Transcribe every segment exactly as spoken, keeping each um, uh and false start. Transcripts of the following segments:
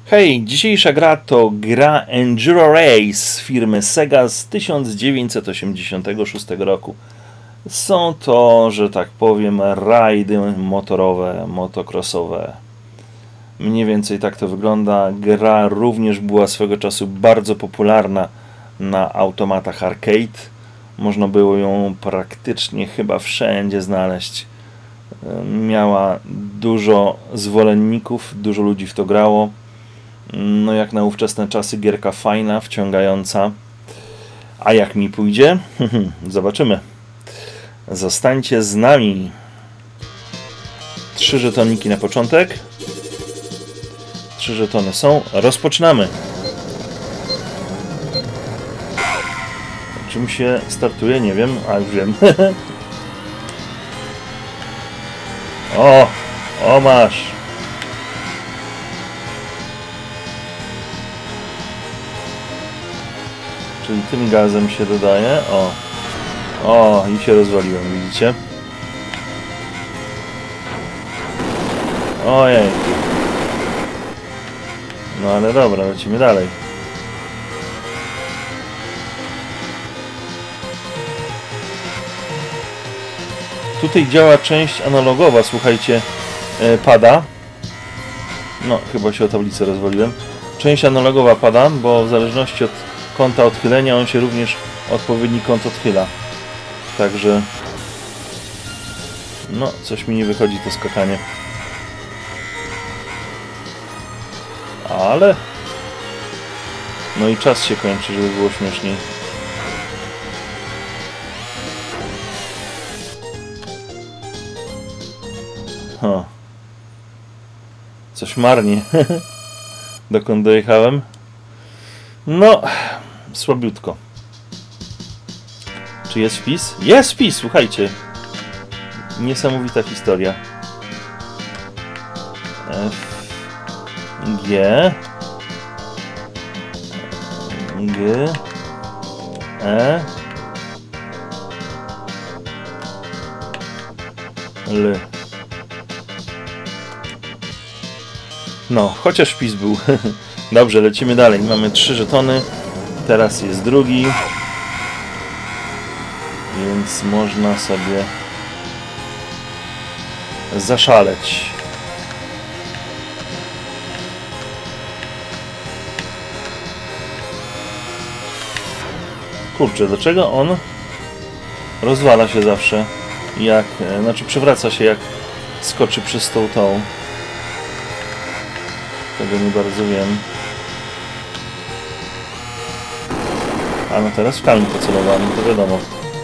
Hej, dzisiejsza gra to gra Enduro Race firmy Sega z tysiąc dziewięćset osiemdziesiątego szóstego roku. Są to, że tak powiem, rajdy motorowe, motocrossowe. Mniej więcej tak to wygląda. Gra również była swego czasu bardzo popularna na automatach arcade. Można było ją praktycznie chyba wszędzie znaleźć. Miała dużo zwolenników, dużo ludzi w to grało. No jak na ówczesne czasy gierka fajna, wciągająca. A jak mi pójdzie? Zobaczymy. Zostańcie z nami. Trzy żetoniki na początek. Trzy żetony są. Rozpoczynamy. Czym się startuje? Nie wiem, a już wiem. O! O masz! Czyli tym gazem się dodaje. O! O! I się rozwaliłem, widzicie? Ojej! No ale dobra, lecimy dalej. Tutaj działa część analogowa, słuchajcie, pada. No, chyba się o tablicę rozwaliłem. Część analogowa pada, bo w zależności od kąta odchylenia on się również odpowiedni kąt odchyla. Także no, coś mi nie wychodzi to skakanie. Ale no i czas się kończy, żeby było śmieszniej. O. Coś marnie. Dokąd dojechałem? No, słabiutko. Czy jest wpis? Jest wpis, słuchajcie. Niesamowita historia. F, G G E L. No, chociaż wpis był. Dobrze, lecimy dalej. Mamy trzy żetony. Teraz jest drugi. Więc można sobie zaszaleć. Kurczę, dlaczego on rozwala się zawsze? Jak, znaczy przewraca się, jak skoczy przez tą tą. Tego nie bardzo wiem. A no teraz w kamień pocelowany, to wiadomo.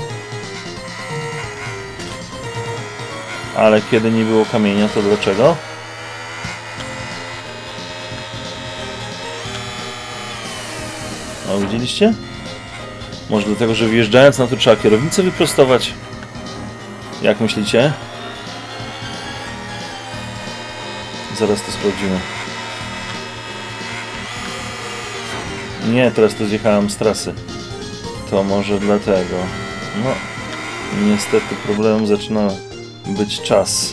Ale kiedy nie było kamienia, to dlaczego? O, widzieliście? Może dlatego, że wjeżdżając na to trzeba kierownicę wyprostować? Jak myślicie? Zaraz to sprawdzimy. Nie, teraz to zjechałem z trasy. To może dlatego. No, niestety problemem zaczyna być czas.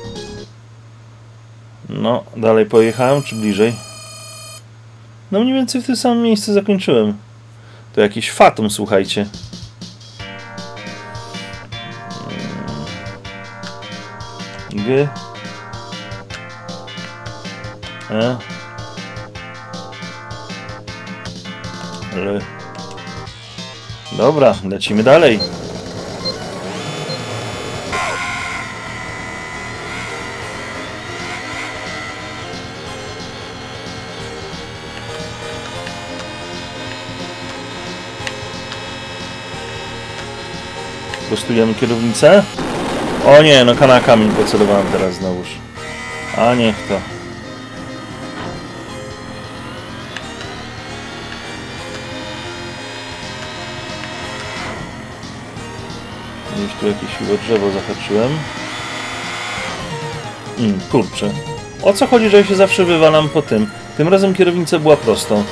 No, dalej pojechałem, czy bliżej? No mniej więcej w tym samym miejscu zakończyłem. To jakiś fatum, słuchajcie. G E L. Dobra, lecimy dalej. Prostujemy kierownicę. O nie, no na kamień pocelowałem teraz znowuż. A niech to. Gdzieś tu jakieś chyba drzewo zahaczyłem. Mm, kurczę. O co chodzi, że ja się zawsze wywalam po tym? Tym razem kierownica była prostą.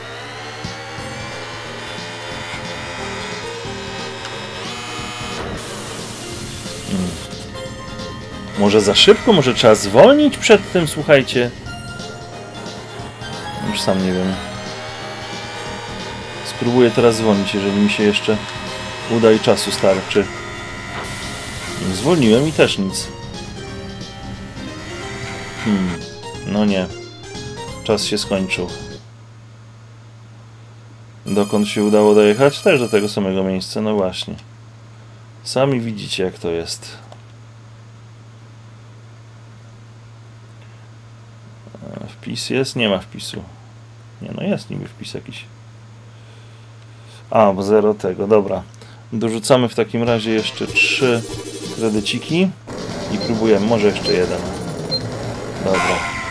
Mm. Może za szybko? Może trzeba zwolnić przed tym, słuchajcie. Już sam nie wiem. Spróbuję teraz zwolnić, jeżeli mi się jeszcze uda i czasu starczy. Zwolniłem i też nic. Hmm. No nie. Czas się skończył. Dokąd się udało dojechać? Też do tego samego miejsca, no właśnie. Sami widzicie, jak to jest. Wpis jest? Nie ma wpisu. Nie, no jest niby wpis jakiś. A, bo zero tego, dobra. Dorzucamy w takim razie jeszcze trzy kredyciki i próbujemy, może jeszcze jeden. Dobra.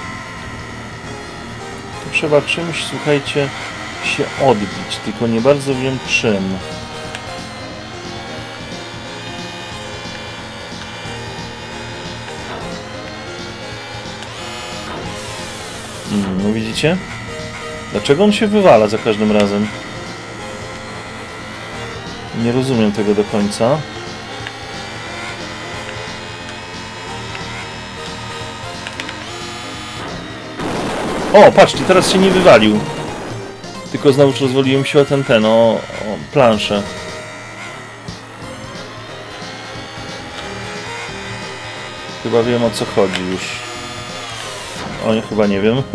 Tu trzeba czymś, słuchajcie, się odbić, tylko nie bardzo wiem czym. Hmm, no widzicie? Dlaczego on się wywala za każdym razem? Nie rozumiem tego do końca. O, patrzcie, teraz się nie wywalił. Tylko znowu rozwaliłem się o ten, ten, o, o planszę. Chyba wiem, o co chodzi już. O, nie, chyba nie wiem.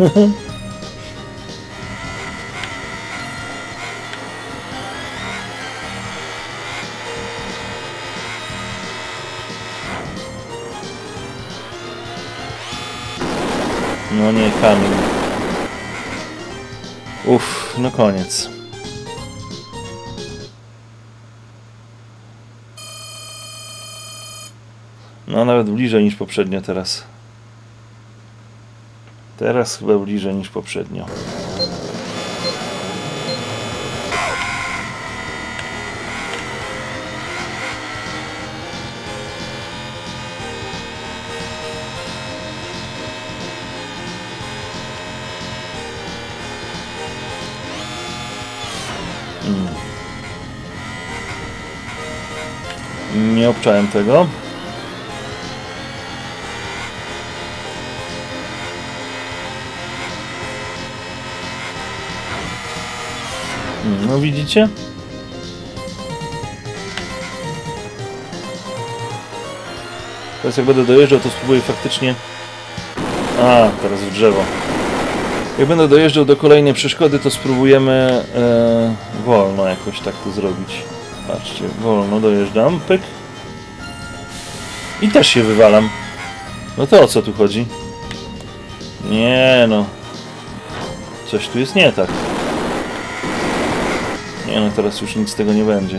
No nie, kamień. Uff, no koniec. No nawet bliżej niż poprzednio teraz. Teraz chyba bliżej niż poprzednio. Nie obczałem tego. No widzicie? Teraz jak będę dojeżdżał, to spróbuję faktycznie... A, teraz w drzewo. Jak będę dojeżdżał do kolejnej przeszkody, to spróbujemy e, wolno jakoś tak to zrobić. Patrzcie, wolno dojeżdżam, pyk. I też się wywalam. No to o co tu chodzi? Nie no. Coś tu jest nie tak. Nie no, teraz już nic z tego nie będzie.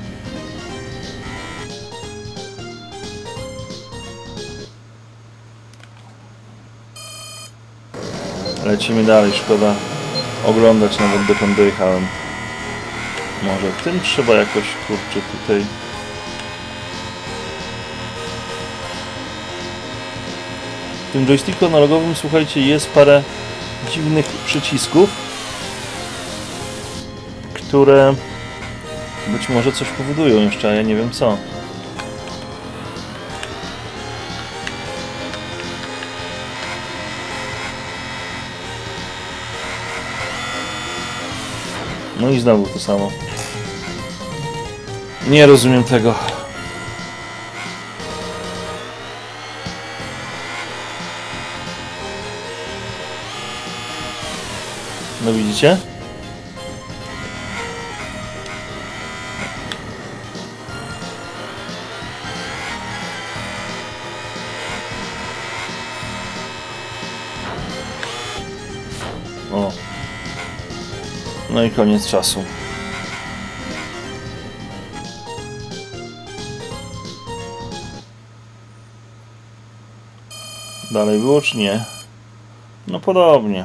Lecimy dalej, szkoda oglądać nawet dokąd dojechałem. Może w tym trzeba jakoś, kurczę, tutaj... W tym joysticku analogowym, słuchajcie, jest parę dziwnych przycisków, które być może coś powodują jeszcze, a ja nie wiem co. No i znowu to samo. Nie rozumiem tego. No widzicie? O. No i koniec czasu. Dalej było czy nie? No podobnie.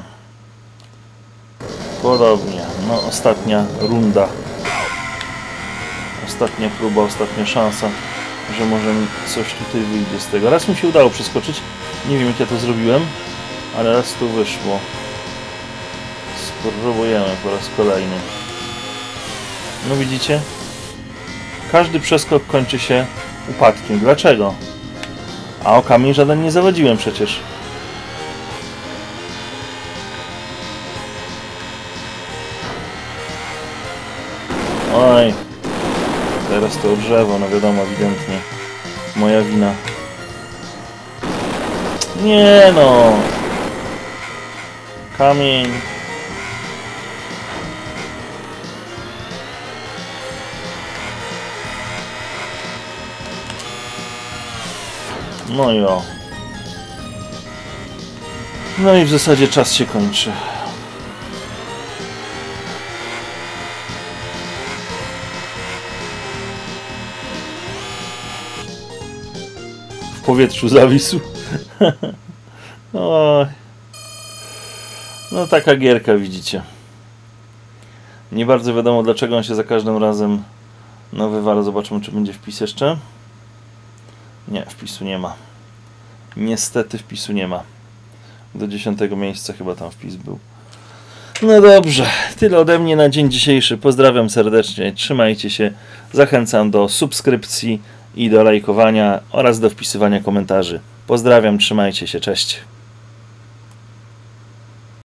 Podobnie. No ostatnia runda. Ostatnia próba, ostatnia szansa, że może coś tutaj wyjdzie z tego. Raz mi się udało przeskoczyć. Nie wiem jak ja to zrobiłem, ale raz tu wyszło. Spróbujemy po raz kolejny. No widzicie? Każdy przeskok kończy się upadkiem. Dlaczego? A o kamień żaden nie zawadziłem przecież. Oj. Teraz to drzewo, no wiadomo, ewidentnie. Moja wina. Nie no. Kamień. No i o. No i w zasadzie czas się kończy. W powietrzu zawisł. Oj. No taka gierka, widzicie. Nie bardzo wiadomo, dlaczego on się za każdym razem no wywala. Zobaczymy, czy będzie wpis jeszcze. Nie, wpisu nie ma. Niestety wpisu nie ma. Do dziesiątego miejsca chyba tam wpis był. No dobrze, tyle ode mnie na dzień dzisiejszy. Pozdrawiam serdecznie, trzymajcie się. Zachęcam do subskrypcji i do lajkowania oraz do wpisywania komentarzy. Pozdrawiam, trzymajcie się, cześć.